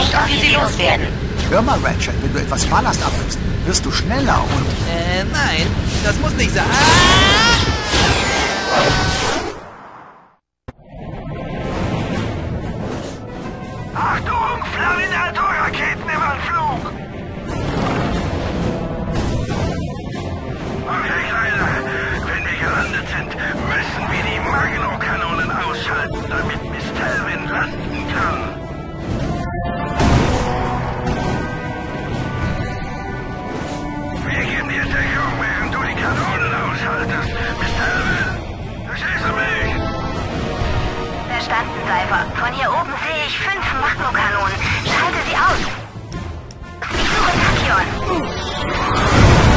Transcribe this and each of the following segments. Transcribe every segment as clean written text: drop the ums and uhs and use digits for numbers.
nicht, ob wir sie loswerden. Hör mal, Ratchet, wenn du etwas Ballast abgibst, wirst du schneller und... Nein, das muss nicht sein. Achtung, Flaminator-Raketen im Anflug! Okay, Kleiner, wenn wir gelandet sind, müssen wir die Magno-Kanonen ausschalten, damit Miss Telvin landen kann. Wir geben dir Deckung, während du die Kanonen ausschaltest. Miss Telvin, verstehst du mich? Verstanden, Cypher. Von hier oben sehe ich 5 Magno-Kanonen. Schalte sie aus. Ich suche Tachyon.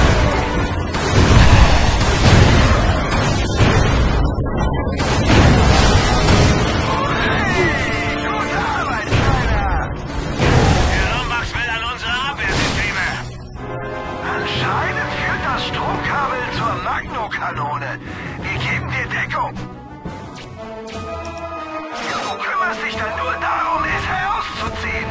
Anscheinend führt das Stromkabel zur Magno-Kanone. Wir geben dir Deckung. Du kümmerst dich dann nur darum, es herauszuziehen.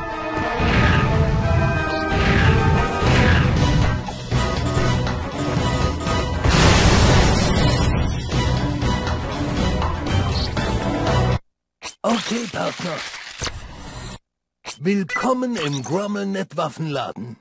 Okay, Partner. Willkommen im Grommelnet-Waffenladen.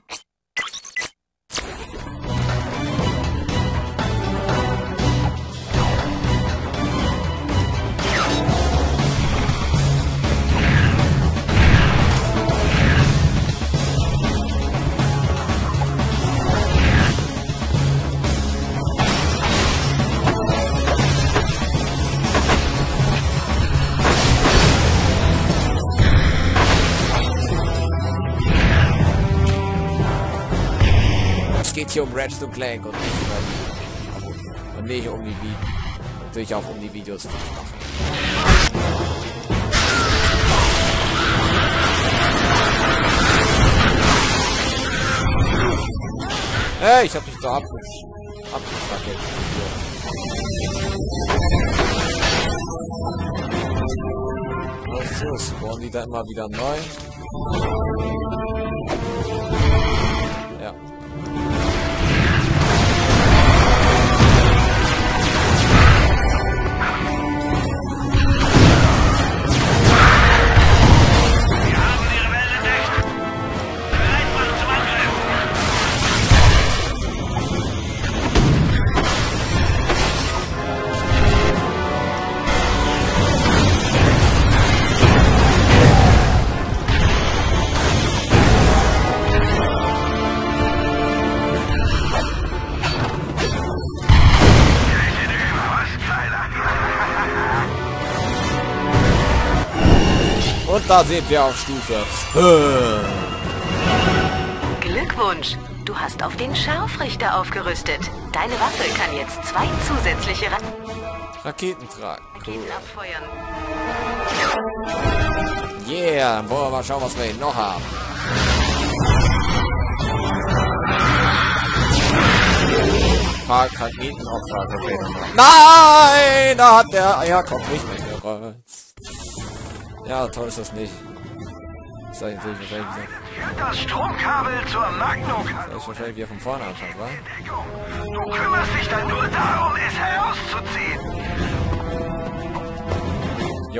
Geht hier um Ratchet & Clank und nicht um die Videos. Natürlich auch um die Videos, die ich mache. Hey, ich hab mich da abgefackelt. So, spawnen die da immer wieder neu. Ja. Und da sind wir auf Stufe. Glückwunsch. Du hast auf den Scharfrichter aufgerüstet. Deine Waffe kann jetzt 2 zusätzliche Raketen tragen. Raketen abfeuern. Yeah, dann wollen wir mal schauen, was wir hier noch haben. Raketen auf. Nein, da hat der Eierkopf nicht mehr gerollt. Ja, toll ist das nicht. Das soll ich natürlich wahrscheinlich wieder. Führt das Stromkabel zur Magno-Kanone. Das ist wahrscheinlich wieder von vorne anfangen, wa? Du kümmerst dich dann nur darum, es herauszuziehen. Jo.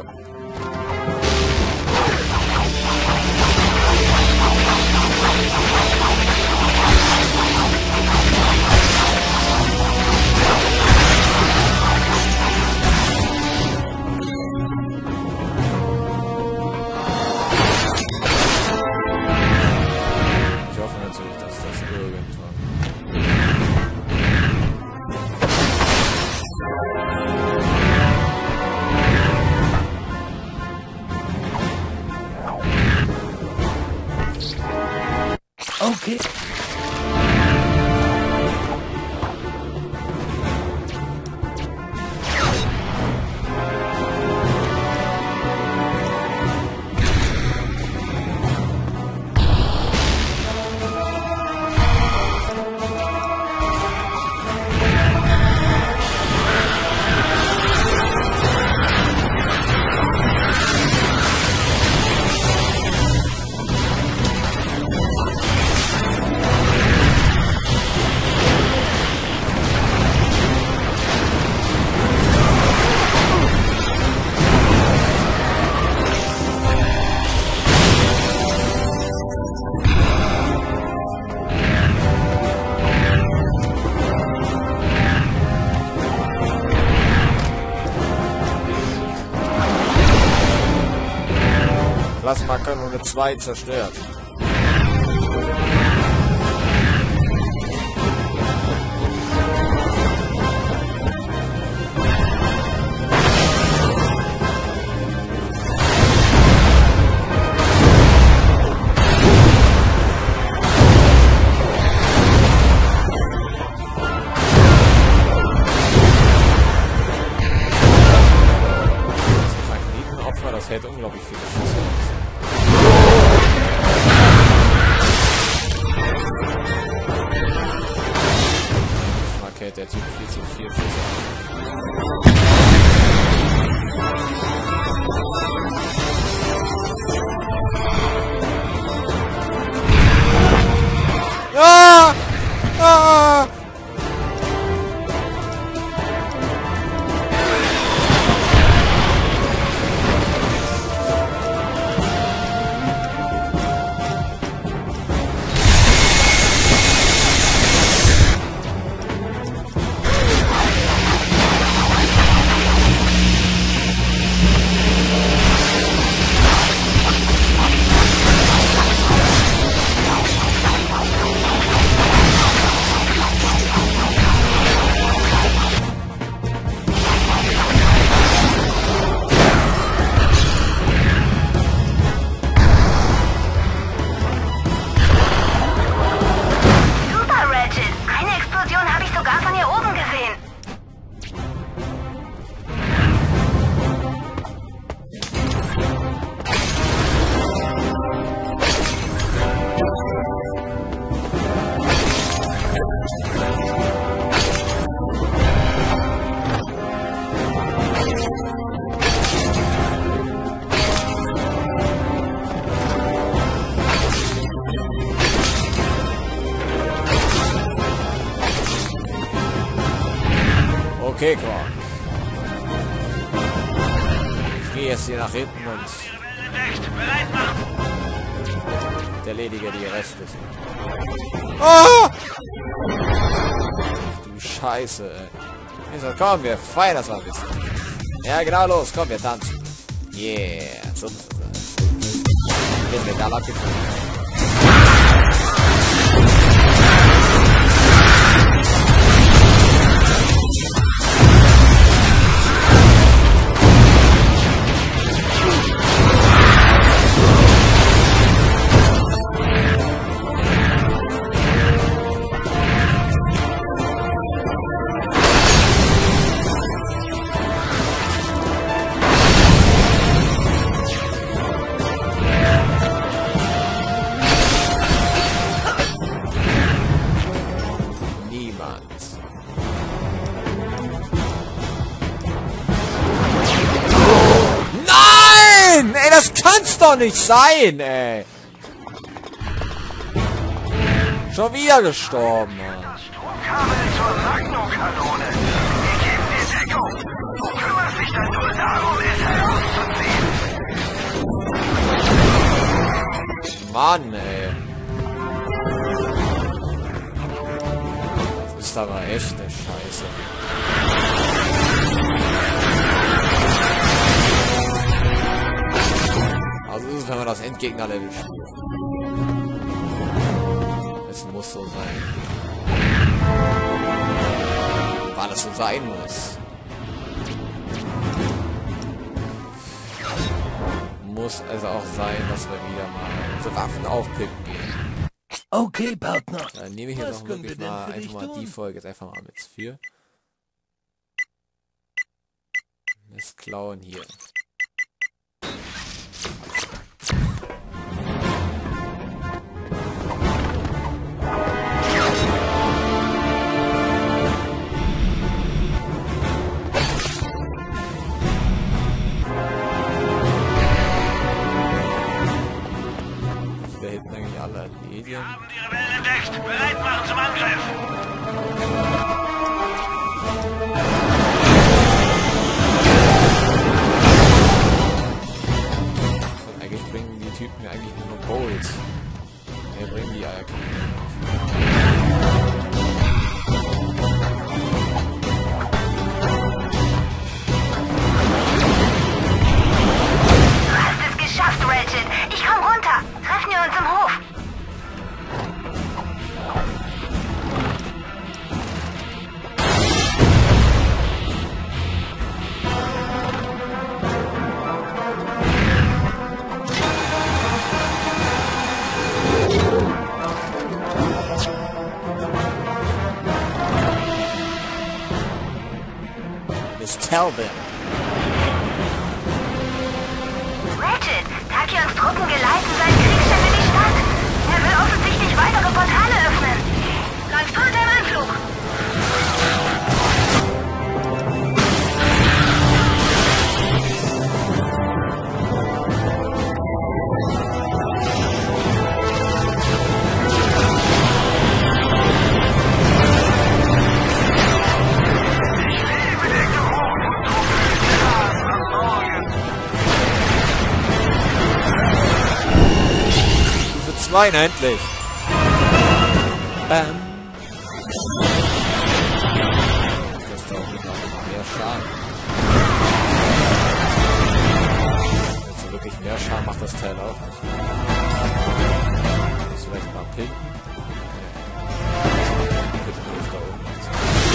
Okay. Plasma-Kanone 2 zerstört. Das hält unglaublich viele Schüsse aus. Ich mag hält der Typ viel zu viel Schüsse aus. Ah! Ah! Okay, komm. Ich gehe jetzt hier nach hinten und erledige die Reste. Oh! Du Scheiße, ey. So, komm, wir feiern das mal ein bisschen. Ja, genau, los, komm, wir tanzen. Yeah, so muss das sein. Jetzt wird da abgefangen. Ey, das kann's doch nicht sein, ey. Schon wieder gestorben, Mann. Stromkabel zur Magno-Kanone. Wir geben dir Deckung. Du kümmerst dich dann nur darum, es herauszuziehen. Mann, ey. Das ist aber echt eine Scheiße. Also ist es, wenn man das Endgegner-Level spielt. Es muss so sein. Weil es so sein muss. Muss also auch sein, dass wir wieder mal unsere Waffen aufpicken gehen. Okay, Partner. Dann nehme ich jetzt auch wirklich mal einfach mal die Folge jetzt einfach mal mit 4. Das Klauen hier. Da hinten eigentlich alle Medien. Wir haben die Rebellen entdeckt. Bereit machen zum Angriff. Eigentlich bringen die Typen ja eigentlich nur Bolts. Wir bringen die Eierkuchen. Du hast es geschafft, Ratchet. Talbin. Ratchet, Tachyons Truppen geleiten seinen Kriegsschiffe in die Stadt. Er will offensichtlich weitere Portale öffnen. Transporter im Anflug. Nein, endlich. Bam. Das dauert mehr Schaden. Also wirklich mehr Schaden macht das Teil auch nicht. Muss vielleicht mal pinken. Pinken hilft da oben nichts.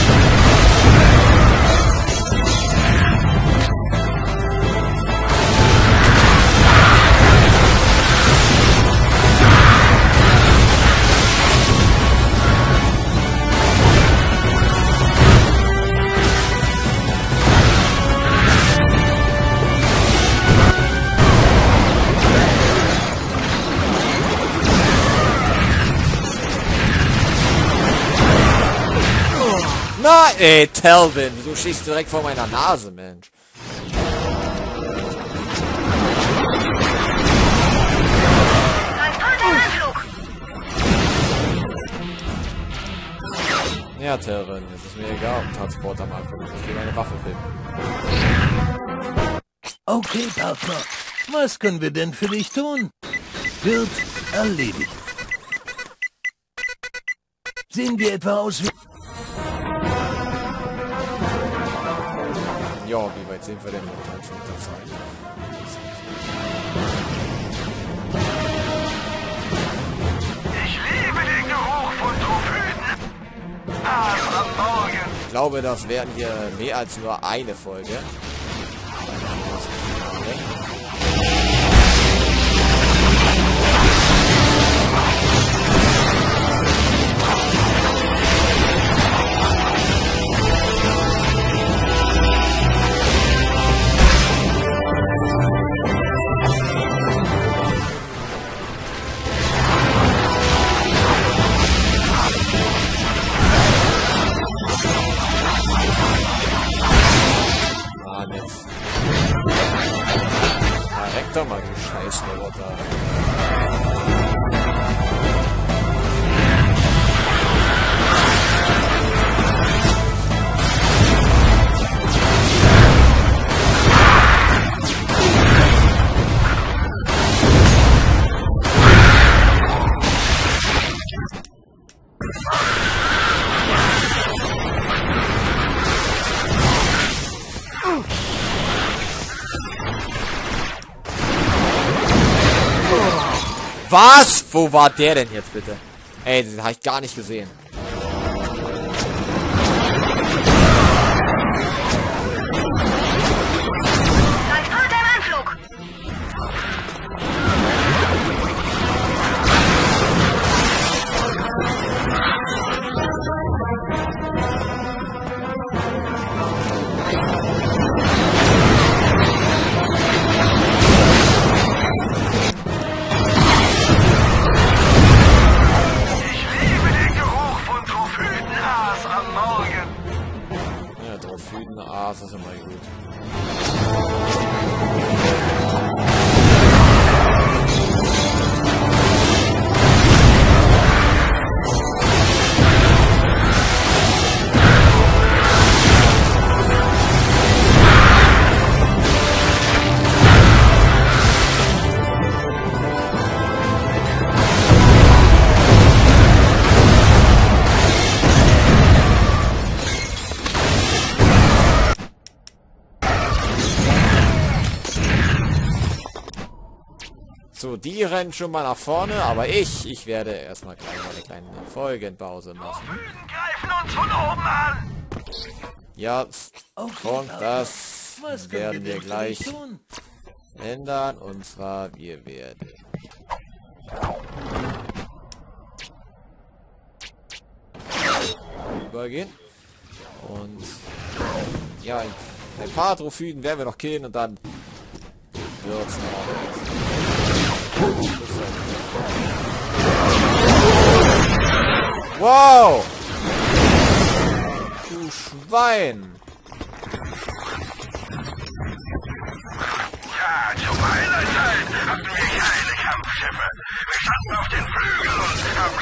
Na, ey, Talbin, du schießt direkt vor meiner Nase, Mensch. Ja, Talbin, es ist mir egal, ob Transport am Anfang ist. Ich will meine Waffe finden. Okay, Partner. Was können wir denn für dich tun? Wird erledigt. Sehen wir etwa aus wie... Ja, wie weit sind wir denn momentan schon mit der Zeit? Ich liebe den Geruch von Trophyten. Am Morgen. Ich glaube, das werden hier mehr als nur eine Folge. Doch mal, du Scheiß-Roboter. Was? Wo war der denn jetzt bitte? Ey, den habe ich gar nicht gesehen. Transporter im Anflug. Das ist immer gut. So, die rennen schon mal nach vorne, aber ich werde erstmal gleich eine kleine Folgenpause machen. Greifen uns von oben an! Ja, Okay, und Partner. das Was werden können wir denn für gleich dich tun? ändern. Und zwar, wir werden übergehen. Und ja, Ein paar Trophyden werden wir noch killen und dann wird's noch. Wow! Du Schwein! Ja, zu meiner Zeit hatten wir keine Kampfschiffe. Wir standen auf den Flügeln und haben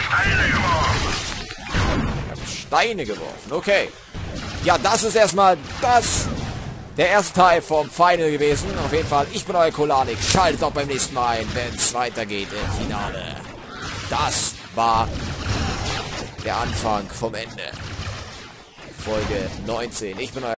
Steine geworfen, okay. Ja, das ist erstmal der erste Teil vom Final gewesen. Auf jeden Fall, ich bin euer Kolanik. Schaltet auch beim nächsten Mal ein, wenn es weitergeht im Finale. Das war der Anfang vom Ende. Folge 19. Ich bin euer